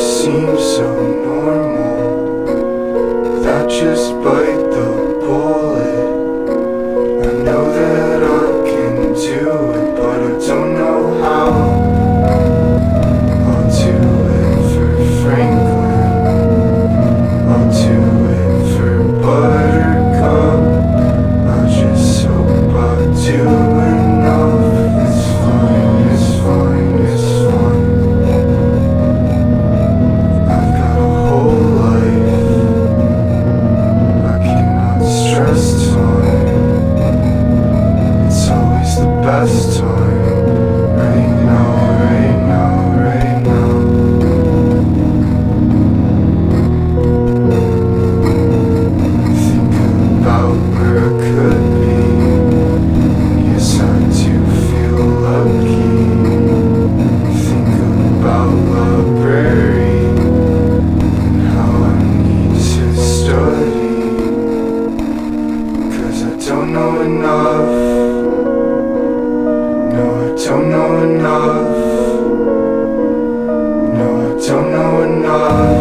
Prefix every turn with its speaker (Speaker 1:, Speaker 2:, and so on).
Speaker 1: seem so normal, that just bite the bullet. I know that I can do it, but I don't know how. I'll do it for Franklin, I'll do it for Buttercup. I just hope I do enough. It's fine, it's fine, it's fine. I've got a whole life, I cannot stress time. It's always the best time. Right now, right now, right now. Thinking about where I could be. Yes, I do feel lucky. Thinking about library and how I need to study. 'Cause I don't know enough. No, I don't know enough. No, I don't know enough.